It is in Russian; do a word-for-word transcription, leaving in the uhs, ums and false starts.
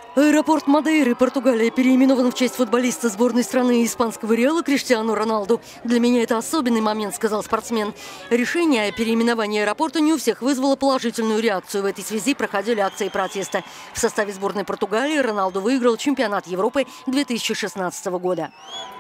Аэропорт Мадейры, Португалия, переименован в честь футболиста сборной страны испанского Реала Криштиану Роналду. «Для меня это особенный момент», — сказал спортсмен. Решение о переименовании аэропорта не у всех вызвало положительную реакцию. В этой связи проходили акции протеста. В составе сборной Португалии Роналду выиграл чемпионат Европы две тысячи шестнадцатого года.